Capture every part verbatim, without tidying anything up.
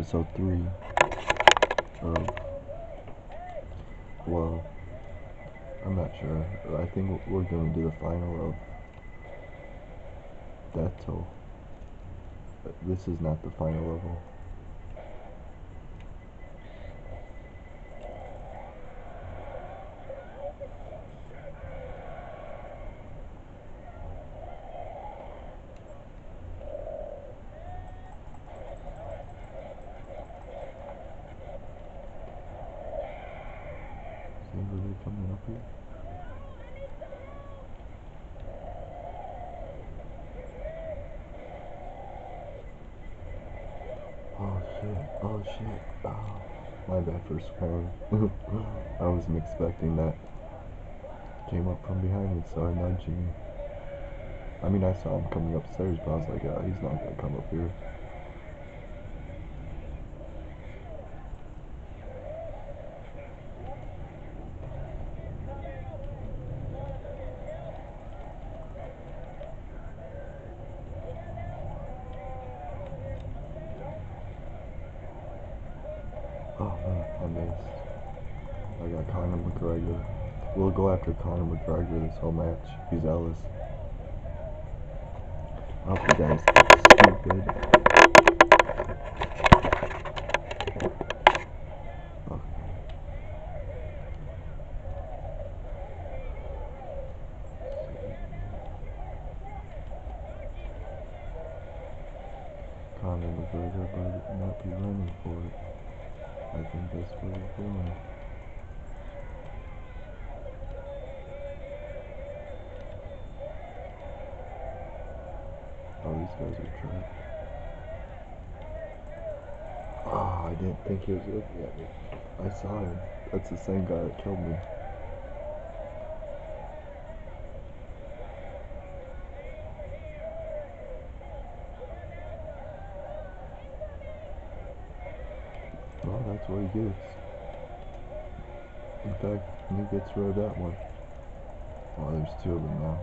episode three of, well, I'm not sure. I think we're going to do the final of Death Toll. But this is not the final level. See, were they coming up here? Oh shit, oh shit, oh, my bad for swearing. I wasn't expecting that. Came up from behind me, started nudging me. I mean, I saw him coming upstairs, but I was like, oh, he's not gonna come up here. Oh man, I missed. I got Conor McGregor. We'll go after Conor McGregor this whole match. He's Ellis. I hope you guys stupid. Oh. Conor McGregor might not be running for it. I think that's what he's doing. Oh, these guys are trash. Oh, I didn't think he was looking at me. I saw him. That's the same guy that killed me. Well, that's what he gets. In fact, he gets rid of that one. Oh, there's two of them now.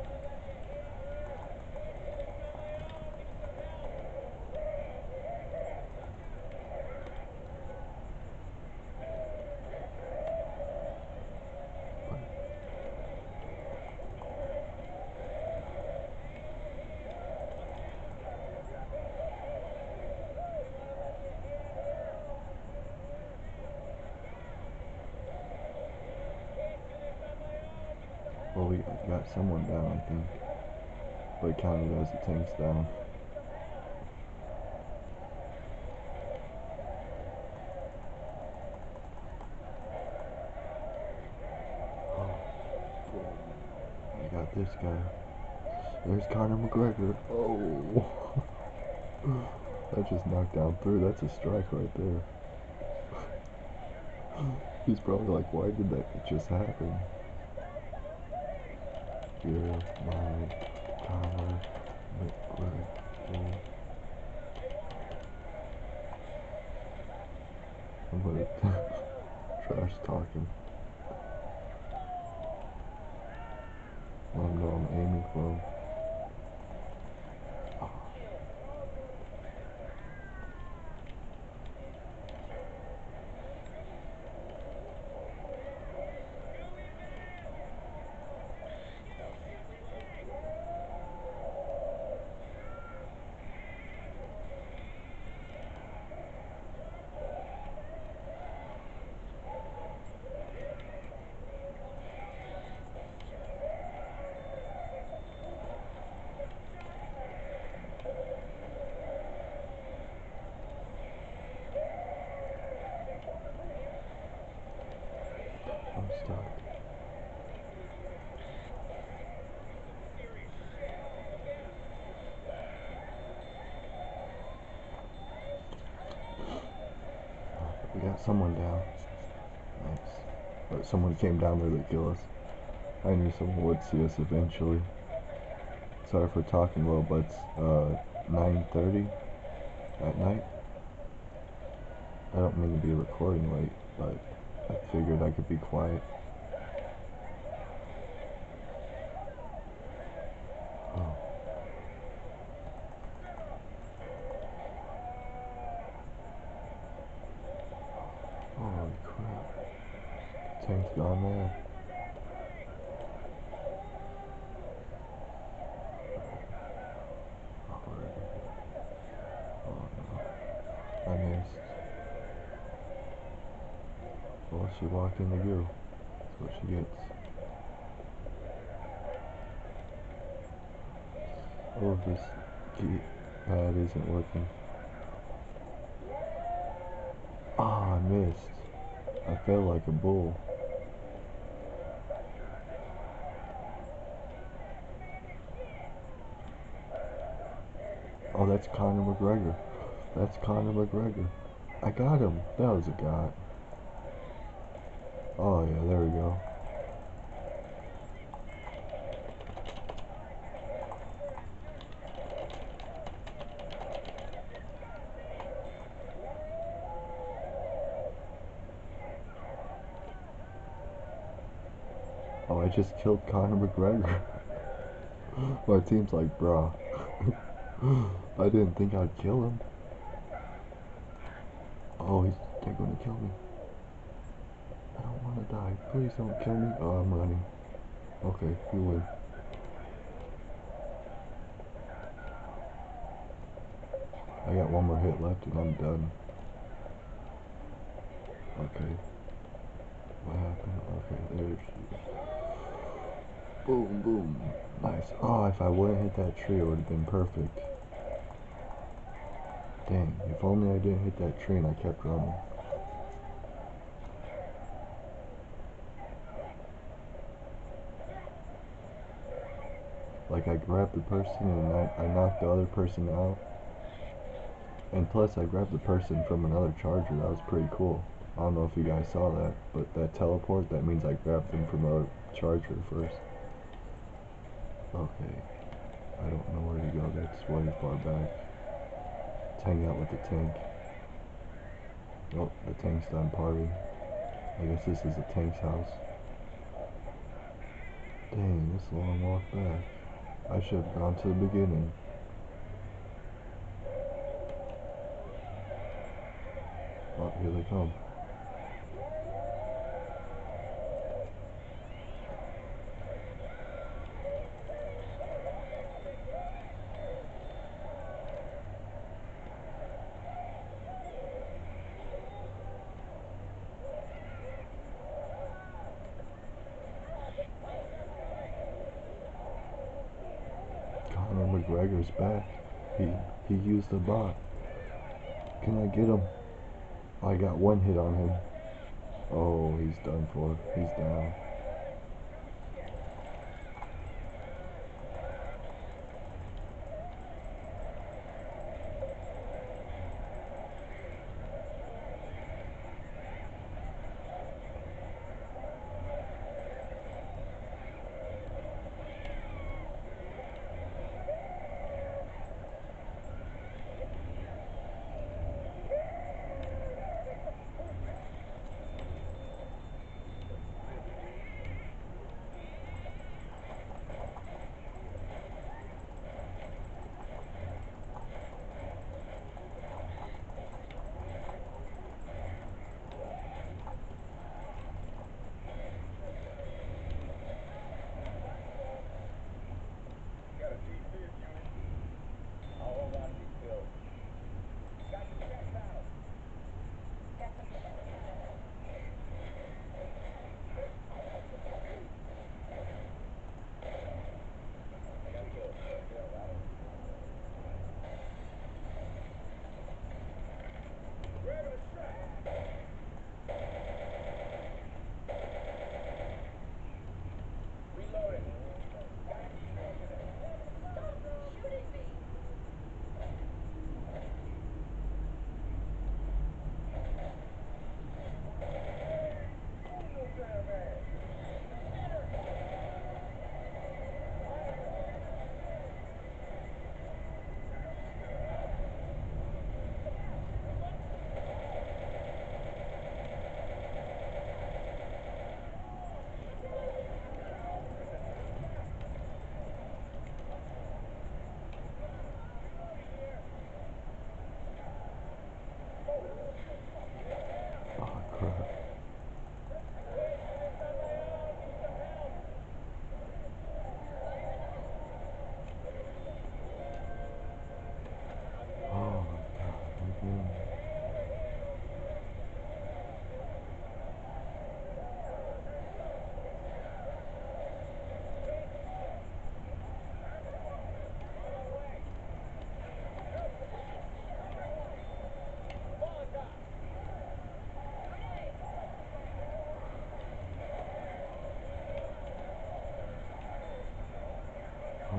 Well, we got someone down, I think. But counting as the tank's down. I got this guy. There's Conor McGregor. Oh. That just knocked down through. That's a strike right there. He's probably like, why did that just happen? You're my Conor McGregor. I'm gonna trash talking. Let him know I'm aiming for him. I'm stuck. We got someone down. Nice. But someone came down there to kill us. I knew someone would see us eventually. Sorry for talking low, but it's uh, nine thirty at night. I don't mean to be recording late, but I figured I could be quiet. Oh. she walked in the goo. That's what she gets. Oh, this keypad isn't working. Ah, I missed. I fell like a bull. Oh, that's Conor McGregor. That's Conor McGregor. I got him. That was a guy. Oh, yeah, there we go. Oh, I just killed Conor McGregor. My team's like, bruh. I didn't think I'd kill him. Oh, he's, they're gonna kill me. I don't wanna die. Please don't kill me. Oh, I'm running. Okay, you win. I got one more hit left and I'm done. Okay. What happened? Okay, there she is. Boom, boom. Nice. Oh, if I wouldn't hit that tree, it would have been perfect. Dang, if only I didn't hit that tree and I kept running. Like, I grabbed the person and I, I knocked the other person out. And plus, I grabbed the person from another charger. That was pretty cool. I don't know if you guys saw that, but that teleport, that means I grabbed them from a charger first. Okay. I don't know where to go. That's way far back. Let's hang out with the tank. Oh, the tank's done partying. I guess this is the tank's house. Dang, this long walk back. I should have gone to the beginning. Oh, here they come. Conor McGregor's back. He he used the bot. Can I get him? I got one hit on him. Oh, he's done for. He's down.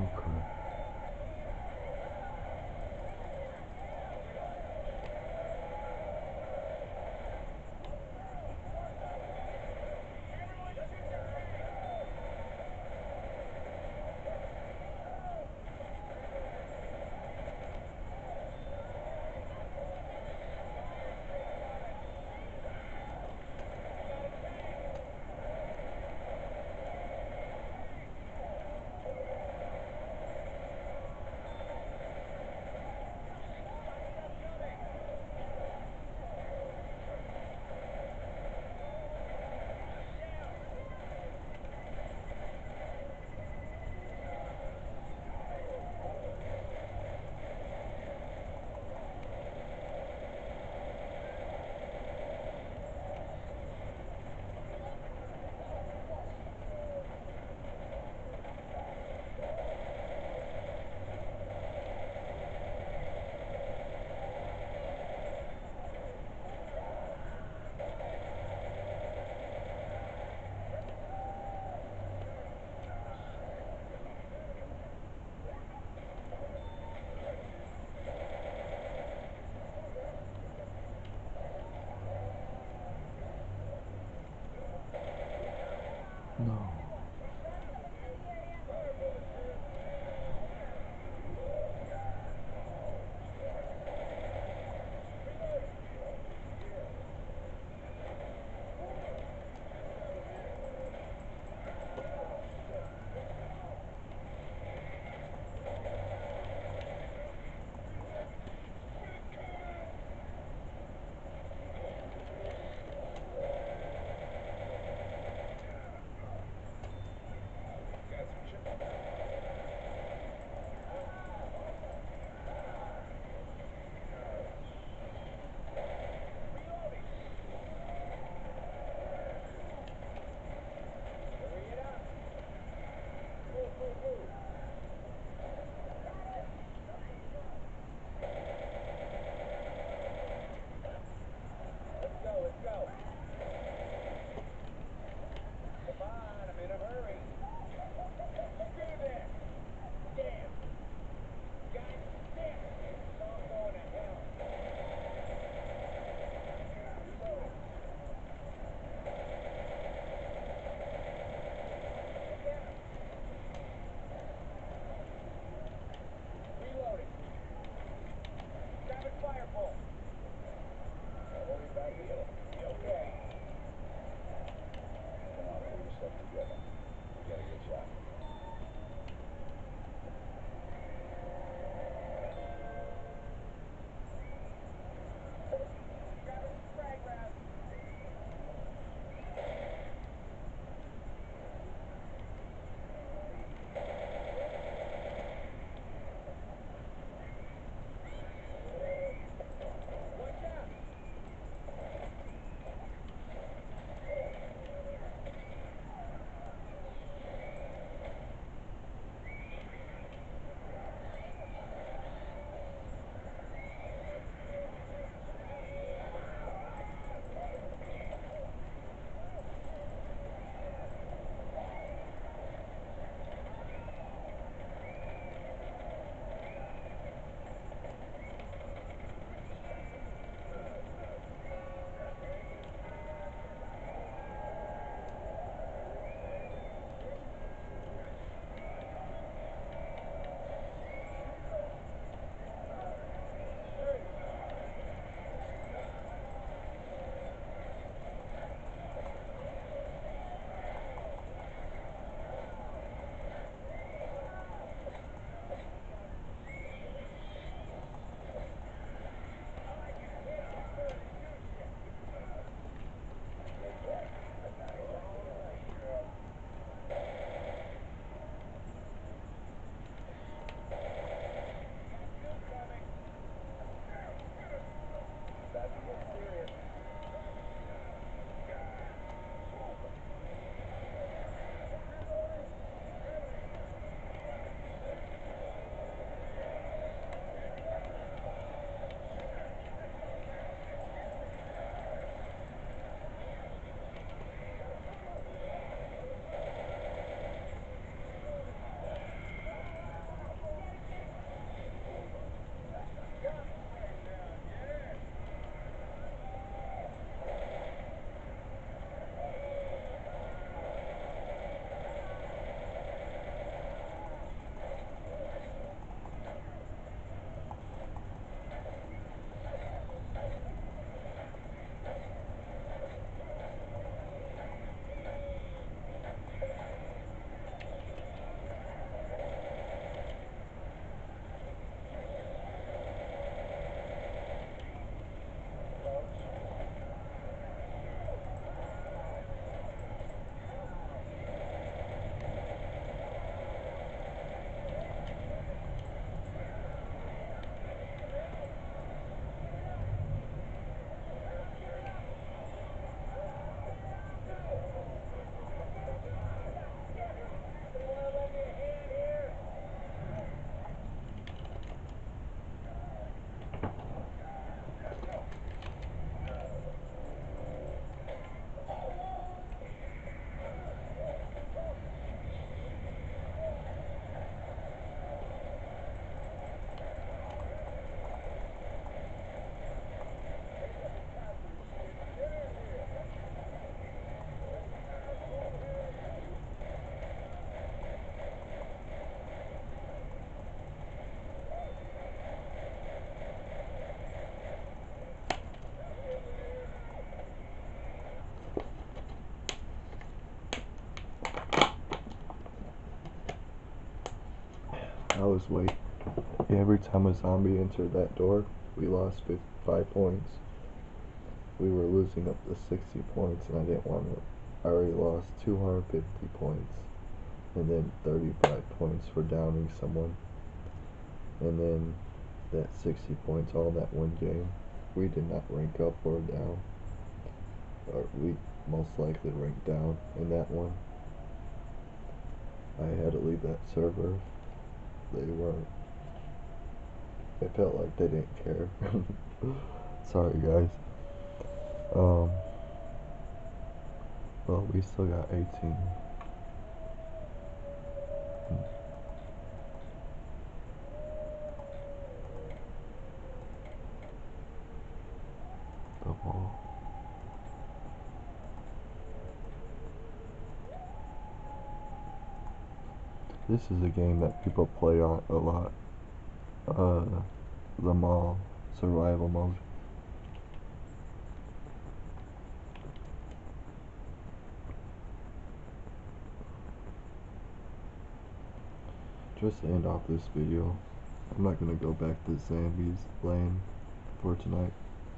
Okay. I was wait. Every time a zombie entered that door, we lost fifty-five points. We were losing up to sixty points, and I didn't want to. I already lost two hundred fifty points, and then thirty-five points for downing someone, and then that sixty points all in that one game. We did not rank up or down, or we most likely ranked down in that one. I had to leave that server. They weren't. It felt like they didn't care. Sorry, guys. Um. Well, we still got eighteen. Hmm. The wall. This is a game that people play on a lot. Uh, the mall survival mode. Just to end off this video, I'm not gonna go back to Zombies Lane for tonight.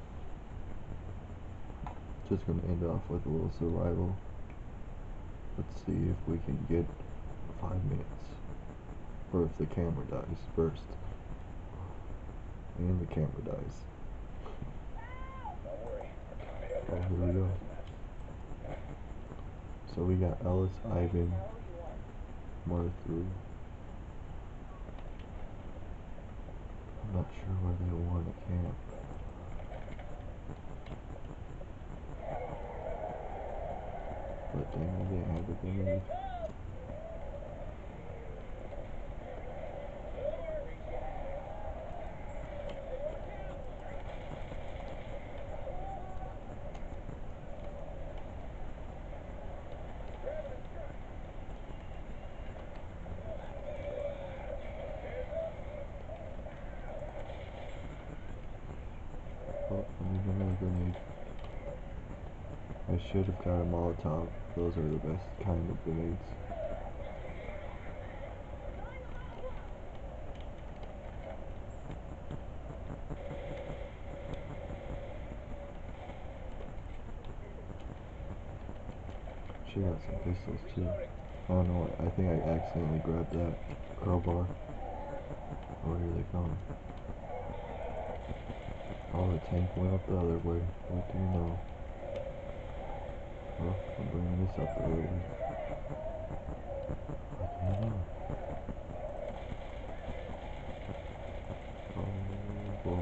Just gonna end off with a little survival. Let's see if we can get five minutes. Or if the camera dies first. And the camera dies. Oh, here we go. So we got Ellis, Ivan, Martha. I'm not sure where they want to camp. But dang, I didn't have a grenade. Oh, I need another grenade. I should have got a Molotov. Those are the best kind of grenades. She got some pistols too. I don't know, I think I accidentally grabbed that crowbar. Where are they going? Oh, the tank went up the other way. What do you know? Well, I'm bringing this up the other way. What do you know? Oh boy.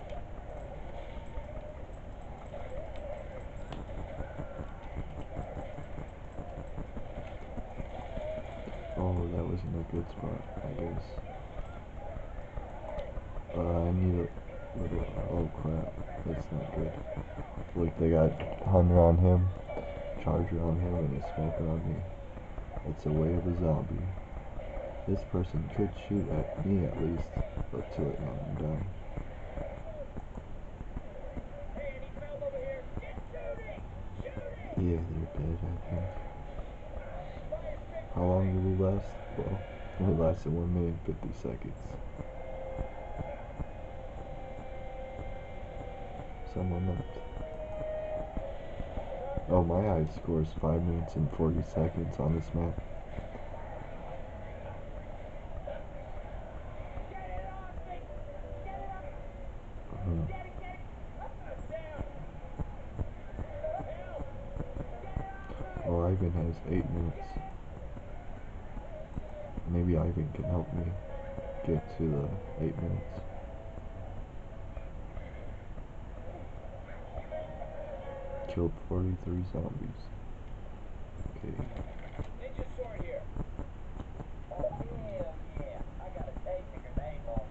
Oh, that wasn't a good spot, I guess. Uh, I need a little. Oh crap, that's not good. Look, they got Hunter on him, Charger on him, and a Smoker on me. It's a way of a zombie. This person could shoot at me at least, but to it, man, I'm dying. Yeah, they're dead, I think. How long did we last? Well, we lasted one minute and fifty seconds. Someone left. Oh, my high score is five minutes and forty seconds on this map. Hmm. Well, Ivan has eight minutes. Maybe Ivan can help me get to the eight minutes. Killed forty-three zombies. Okay. Ninja sword here. Oh, hell yeah. I got a taste of grenade launcher.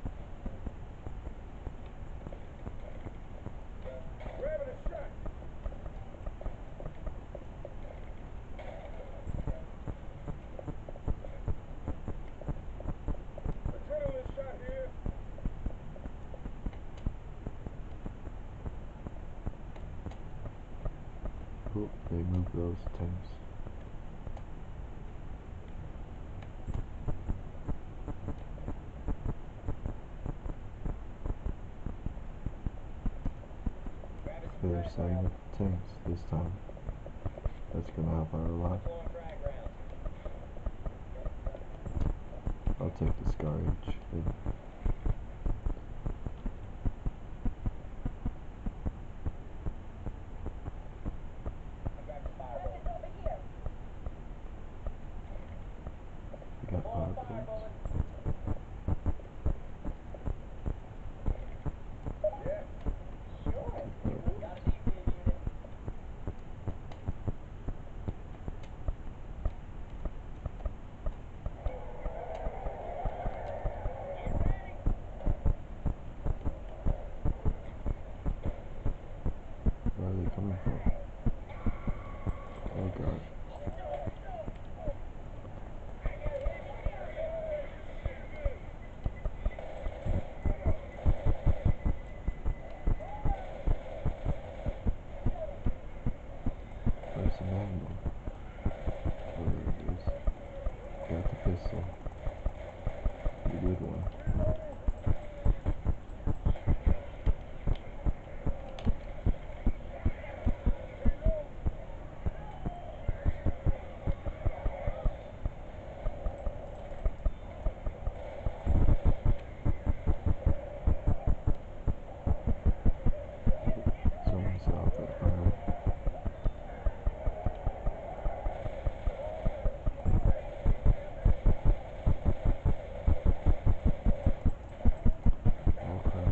Grabbing a shot. Adrenaline shot here. Oh, they moved those tanks. setting up the tanks this time. That's gonna help out a lot. Deploying frag rounds. I'll take the Scar H. Then. I got the fire bullet. Over here. We got power Deploying fire bullets. bullet. Yeah. Sure. Take power Got an E P unit. Get ready. Where are they coming from? Oh god. Where's the magnum? Oh, there it is. Got the pistol. The good one. Someone's out that fire. Oh crap.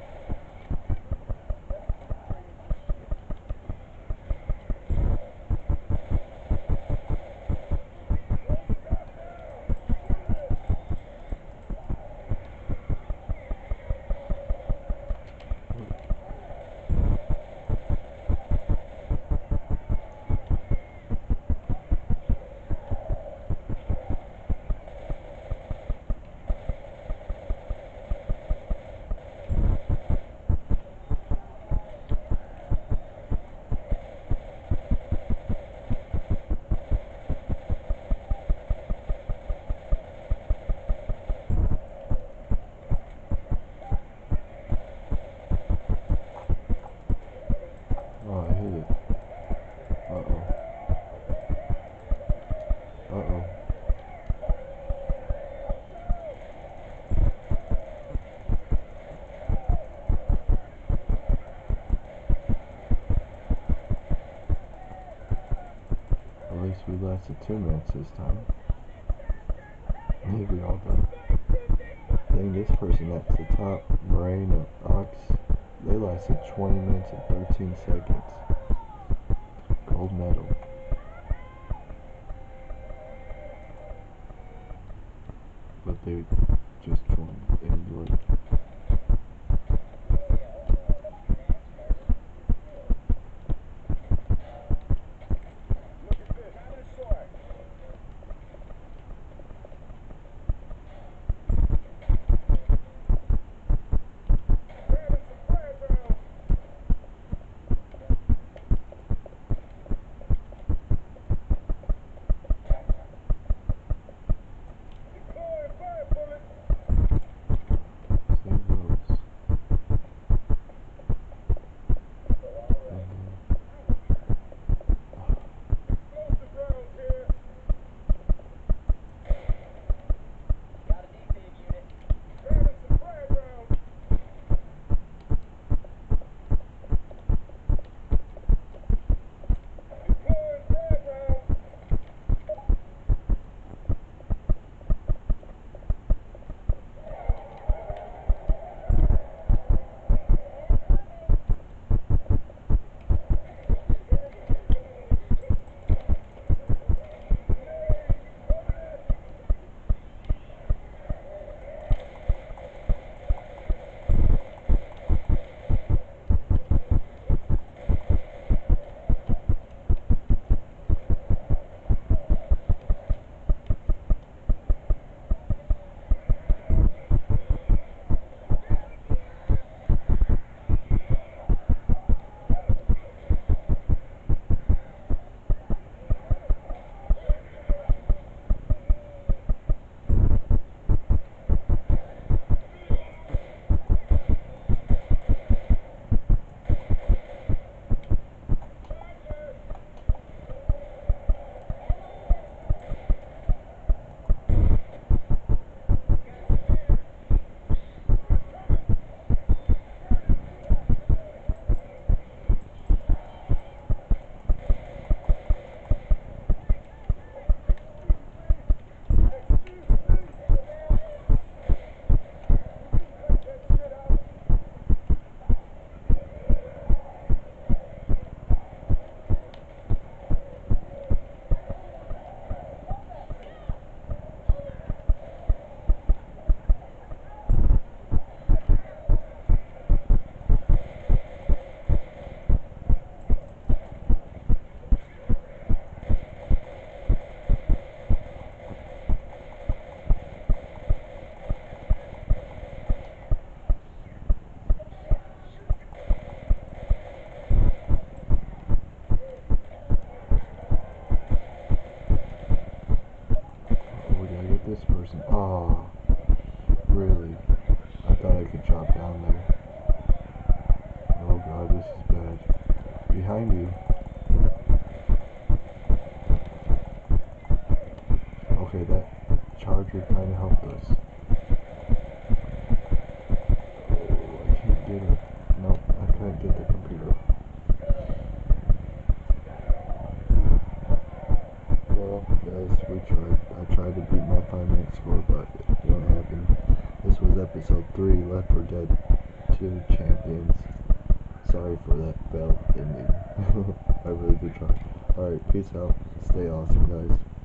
Oh, I hit it. Uh-oh. Uh-oh. At least we lasted two minutes this time. Maybe all done. Dang, this person at the top, Moraine Ox, they lasted twenty minutes and thirteen seconds. Gold medal. But they just joined England. Look at this. Having a sword. Grabbing some fire barrels. Deploying fire bullet. episode three, Left four Dead two Champions. Sorry for that failed ending. I really did try. Alright, peace out. Stay awesome, guys.